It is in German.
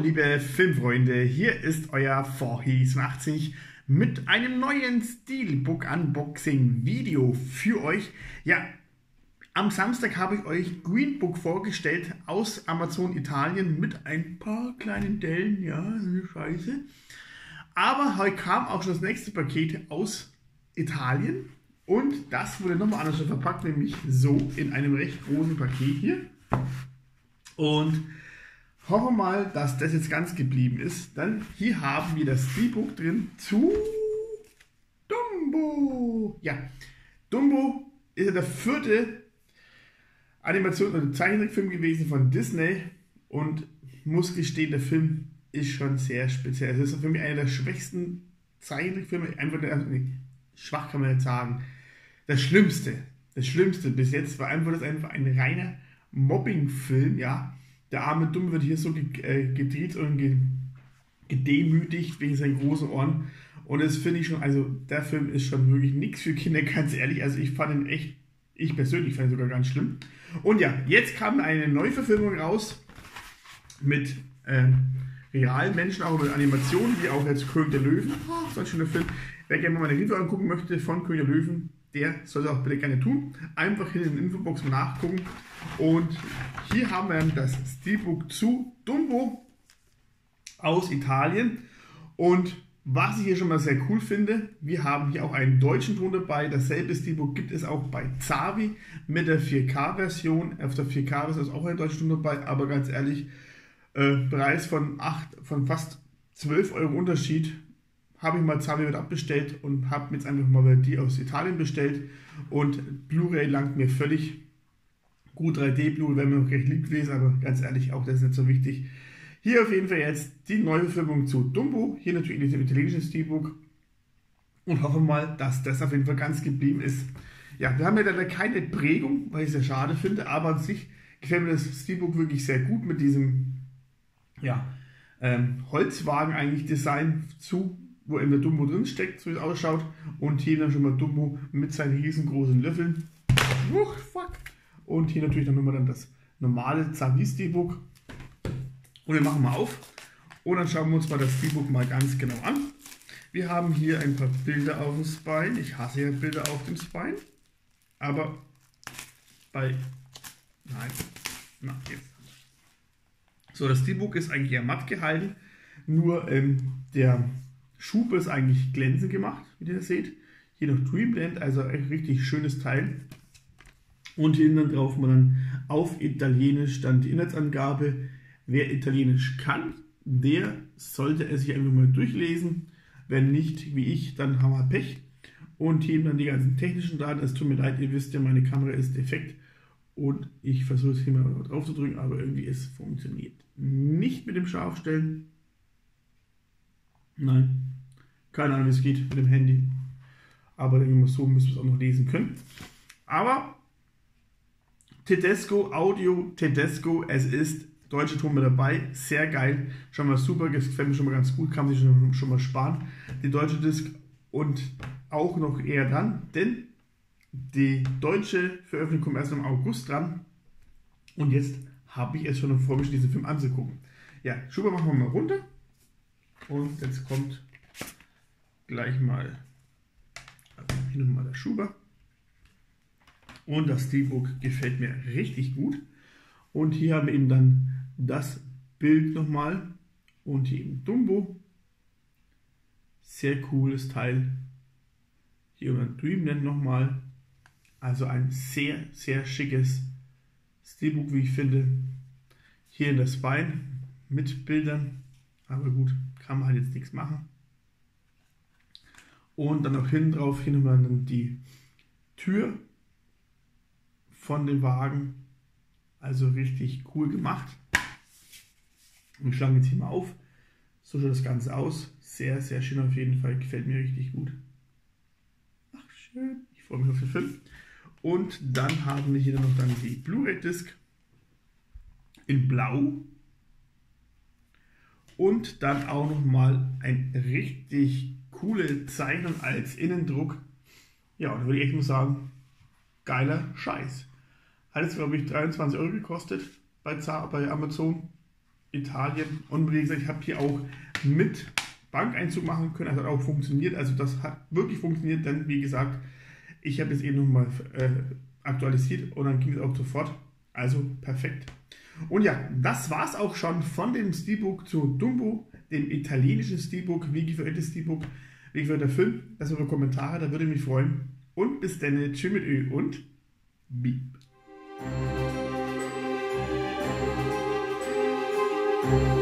liebe Filmfreunde, hier ist euer Vorhi87 mit einem neuen Steelbook Unboxing Video für euch. Ja, am Samstag habe ich euch Green Book vorgestellt aus Amazon Italien mit ein paar kleinen Dellen, ja, eine Scheiße. Aber heute kam auch schon das nächste Paket aus Italien und das wurde nochmal anders verpackt, nämlich so in einem recht großen Paket hier. Und hoffen mal, dass das jetzt ganz geblieben ist. Dann hier haben wir das Steelbook drin zu Dumbo. Ja, Dumbo ist ja der vierte Animation- oder Zeichentrickfilm gewesen von Disney und muss gestehen, der Film ist schon sehr speziell. Es ist für mich einer der schwächsten Zeichentrickfilme, einfach schwach kann man nicht sagen. Das Schlimmste bis jetzt war einfach ein reiner Mobbing-Film, ja. Der arme Dumme wird hier so gedreht und gedemütigt wegen seinen großen Ohren. Und das finde ich schon, also der Film ist schon wirklich nichts für Kinder, ganz ehrlich. Also ich fand ihn echt, ich persönlich fand ihn sogar ganz schlimm. Und ja, jetzt kam eine Neuverfilmung raus mit realen Menschen, auch mit Animationen, wie auch jetzt König der Löwen. Oh, so ein schöner Film. Wer gerne mal meine Review angucken möchte von König der Löwen, der soll das auch bitte gerne tun. Einfach hier in den Infobox nachgucken. Und hier haben wir das Steelbook zu Dumbo aus Italien. Und was ich hier schon mal sehr cool finde, wir haben hier auch einen deutschen Ton dabei. Dasselbe Steelbook gibt es auch bei Zavi mit der 4K-Version. Auf der 4K-Version ist auch ein deutscher Ton dabei, aber ganz ehrlich, Preis von fast 12 Euro Unterschied. Habe ich mal Zavi wieder abbestellt und habe mir jetzt einfach mal die aus Italien bestellt. Und Blu-ray langt mir völlig. Gut, 3D Blu-ray wäre mir noch recht lieb gewesen, aber ganz ehrlich, auch das ist nicht so wichtig. Hier auf jeden Fall jetzt die Neuverfilmung zu Dumbo. Hier natürlich in diesem italienischen Steelbook. Und hoffe mal, dass das auf jeden Fall ganz geblieben ist. Ja, wir haben ja leider keine Prägung, weil ich es sehr schade finde, aber an sich gefällt mir das Steelbook wirklich sehr gut mit diesem Holzwagen eigentlich Design zu, wo in der Dumbo drin steckt, so wie es ausschaut. Und hier dann schon mal Dumbo mit seinen riesengroßen Löffeln. Und hier natürlich dann das normale Zavi Steelbook. Und wir machen mal auf. Und dann schauen wir uns mal das Steelbook mal ganz genau an. Wir haben hier ein paar Bilder auf dem Spine. Ich hasse ja Bilder auf dem Spine. Aber jetzt. So, das Steelbook ist eigentlich eher matt gehalten. Nur der Schub ist eigentlich glänzend gemacht, wie ihr das seht. Hier noch Dreamland, also ein richtig schönes Teil. Und hier hinten drauf man dann auf Italienisch dann die Inhaltsangabe. Wer Italienisch kann, der sollte es sich einfach mal durchlesen. Wenn nicht, wie ich, dann haben wir Pech. Und hier dann die ganzen technischen Daten. Es tut mir leid, ihr wisst ja, meine Kamera ist defekt. Und ich versuche es hier mal drauf zu drücken, aber irgendwie es funktioniert nicht mit dem Scharfstellen. Nein, keine Ahnung, wie es geht mit dem Handy. Aber denke mal, so müssen wir es auch noch lesen können. Aber Tedesco, Audio Tedesco, es ist deutsche Ton mit dabei, sehr geil, schon mal super, das gefällt mir schon mal ganz gut, kann man sich schon mal sparen, die deutsche Disc und auch noch eher dran, denn die deutsche Veröffentlichung kommt erst im August dran und jetzt habe ich es schon vor, mich diesen Film anzugucken. Ja, Schuber machen wir mal runter und jetzt kommt gleich mal hier nochmal der Schuber. Und das Steelbook gefällt mir richtig gut. Und hier haben wir eben dann das Bild nochmal. Und hier eben Dumbo. Sehr cooles Teil. Hier über Dreamland nochmal. Also ein sehr, sehr schickes Steelbook, wie ich finde. Hier in der Spine mit Bildern. Aber gut, kann man halt jetzt nichts machen. Und dann auch hinten drauf, hier nochmal dann die Tür von dem Wagen, also richtig cool gemacht. Und wir schlagen jetzt hier mal auf. So schaut das Ganze aus. Sehr, sehr schön auf jeden Fall. Gefällt mir richtig gut. Ach, schön. Ich freue mich auf den Film. Und dann haben wir hier noch dann die Blu-ray-Disc in Blau. Und dann auch nochmal ein richtig coole Zeichnung als Innendruck. Ja, und da würde ich echt mal sagen, geiler Scheiß. Hat jetzt, glaube ich, 23 Euro gekostet bei Amazon. Italien. Und wie gesagt, ich habe hier auch mit Bankeinzug machen können, also hat auch funktioniert. Also das hat wirklich funktioniert, denn wie gesagt, ich habe es eben nochmal aktualisiert und dann ging es auch sofort. Also perfekt. Und ja, das war es auch schon von dem Steelbook zu Dumbo, dem italienischen Steelbook, wie gefällt das Steelbook, wie gefällt der Film. Das sind eure Kommentare, da würde ich mich freuen. Und bis dann, tschüss mit Ö und Beep.